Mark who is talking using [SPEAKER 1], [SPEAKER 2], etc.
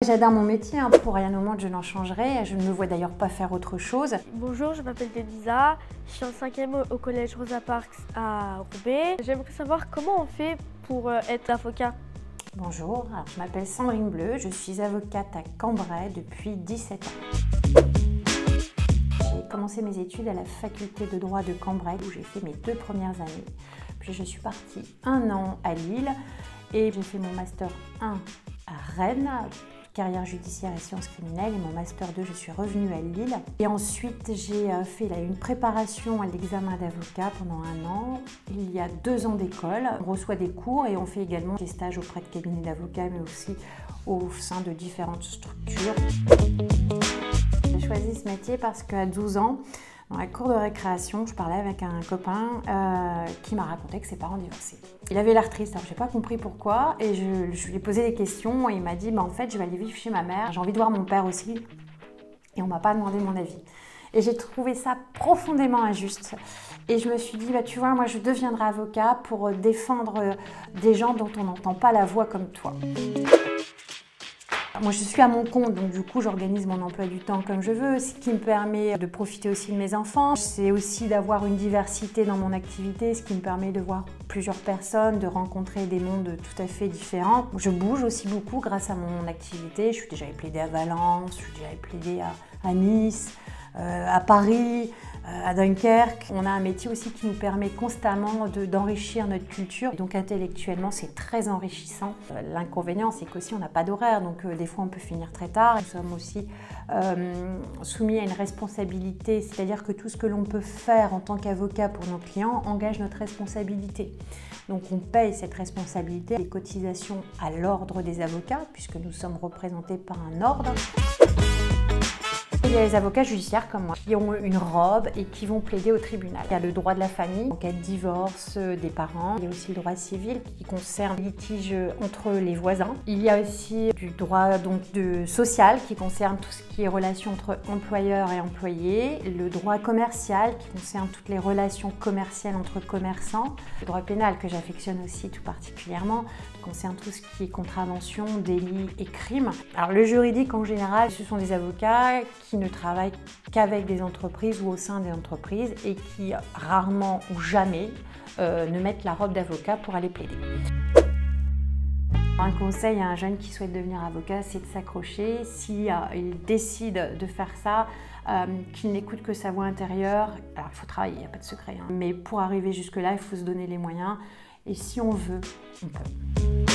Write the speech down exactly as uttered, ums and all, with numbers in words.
[SPEAKER 1] J'adore mon métier, hein. Pour rien au monde je n'en changerai. Je ne me vois d'ailleurs pas faire autre chose.
[SPEAKER 2] Bonjour, je m'appelle Denisa, je suis en cinquième au collège Rosa Parks à Roubaix. J'aimerais savoir comment on fait pour être avocat.
[SPEAKER 1] Bonjour, alors, je m'appelle Sandrine Bleu, je suis avocate à Cambrai depuis dix-sept ans. J'ai commencé mes études à la faculté de droit de Cambrai où j'ai fait mes deux premières années. Puis je suis partie un an à Lille et j'ai fait mon master un à Rennes, carrière judiciaire et sciences criminelles, et mon master deux, je suis revenue à Lille. Et ensuite, j'ai fait là, une préparation à l'examen d'avocat pendant un an. Il y a deux ans d'école, on reçoit des cours et on fait également des stages auprès de cabinets d'avocats, mais aussi au sein de différentes structures. J'ai choisi ce métier parce qu'à douze ans, dans la cour de récréation, je parlais avec un copain euh, qui m'a raconté que ses parents divorçaient. Il avait l'air triste, alors je n'ai pas compris pourquoi, et je, je lui ai posé des questions et il m'a dit bah, en fait je vais aller vivre chez ma mère, j'ai envie de voir mon père aussi, et on ne m'a pas demandé mon avis. Et j'ai trouvé ça profondément injuste. Et je me suis dit, bah, tu vois, moi je deviendrai avocat pour défendre des gens dont on n'entend pas la voix comme toi. Moi, je suis à mon compte, donc du coup, j'organise mon emploi du temps comme je veux, ce qui me permet de profiter aussi de mes enfants. C'est aussi d'avoir une diversité dans mon activité, ce qui me permet de voir plusieurs personnes, de rencontrer des mondes tout à fait différents. Je bouge aussi beaucoup grâce à mon activité. Je suis déjà allée plaider à Valence, je suis déjà allée plaider à, à Nice, euh, à Paris, euh, à Dunkerque. On a un métier aussi qui nous permet constamment de, d'enrichir notre culture. Donc intellectuellement, c'est très enrichissant. Euh, l'inconvénient, c'est qu'aussi on n'a pas d'horaire, donc euh, des fois on peut finir très tard. Nous sommes aussi euh, soumis à une responsabilité, c'est-à-dire que tout ce que l'on peut faire en tant qu'avocat pour nos clients engage notre responsabilité. Donc on paye cette responsabilité, les cotisations à l'ordre des avocats, puisque nous sommes représentés par un ordre. Il y a les avocats judiciaires comme moi qui ont une robe et qui vont plaider au tribunal. Il y a le droit de la famille en cas de divorce des parents. Il y a aussi le droit civil qui concerne les litiges entre les voisins. Il y a aussi du droit donc, de social qui concerne tout ce qui est relations entre employeurs et employés. Le droit commercial qui concerne toutes les relations commerciales entre commerçants. Le droit pénal que j'affectionne aussi tout particulièrement concerne tout ce qui est contravention, délits et crimes. Alors le juridique en général, ce sont des avocats qui ne travaillent qu'avec des entreprises ou au sein des entreprises et qui rarement ou jamais euh, ne mettent la robe d'avocat pour aller plaider. Un conseil à un jeune qui souhaite devenir avocat, c'est de s'accrocher. Si euh, il décide de faire ça, euh, qu'il n'écoute que sa voix intérieure, alors il faut travailler, il n'y a pas de secret, hein. Mais pour arriver jusque-là, il faut se donner les moyens. Et si on veut, on peut.